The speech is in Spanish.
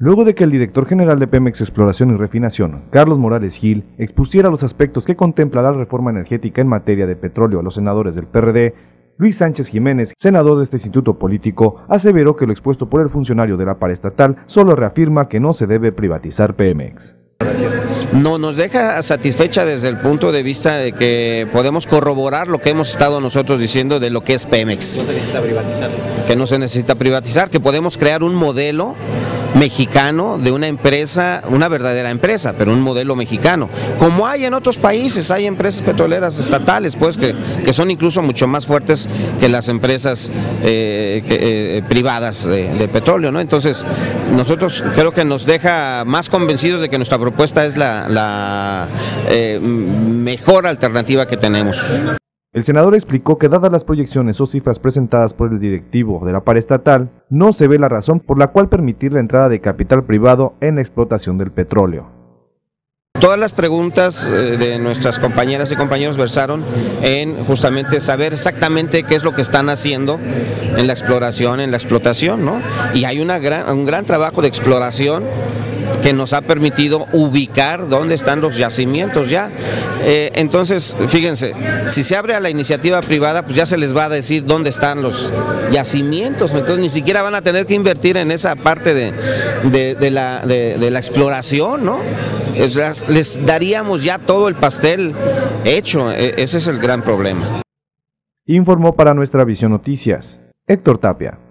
Luego de que el director general de Pemex Exploración y Refinación, Carlos Morales Gil, expusiera los aspectos que contempla la reforma energética en materia de petróleo a los senadores del PRD, Luis Sánchez Jiménez, senador de este instituto político, aseveró que lo expuesto por el funcionario de la paraestatal solo reafirma que no se debe privatizar Pemex. No nos deja satisfecha desde el punto de vista de que podemos corroborar lo que hemos estado nosotros diciendo de lo que es Pemex. No se necesita privatizar. Que no se necesita privatizar, que podemos crear un modelo mexicano de una empresa, una verdadera empresa, pero un modelo mexicano. Como hay en otros países, hay empresas petroleras estatales, pues que son incluso mucho más fuertes que las empresas privadas de petróleo, ¿no? Entonces, nosotros creo que nos deja más convencidos de que nuestra propuesta es la mejor alternativa que tenemos. El senador explicó que dadas las proyecciones o cifras presentadas por el directivo de la paraestatal, no se ve la razón por la cual permitir la entrada de capital privado en la explotación del petróleo. Todas las preguntas de nuestras compañeras y compañeros versaron en justamente saber exactamente qué es lo que están haciendo en la exploración, en la explotación, ¿no? Y hay un gran trabajo de exploración que nos ha permitido ubicar dónde están los yacimientos ya. Entonces, fíjense, si se abre a la iniciativa privada, pues ya se les va a decir dónde están los yacimientos, entonces ni siquiera van a tener que invertir en esa parte de la exploración, ¿no? Les daríamos ya todo el pastel hecho, ese es el gran problema. Informó para Nuestra Visión Noticias, Héctor Tapia.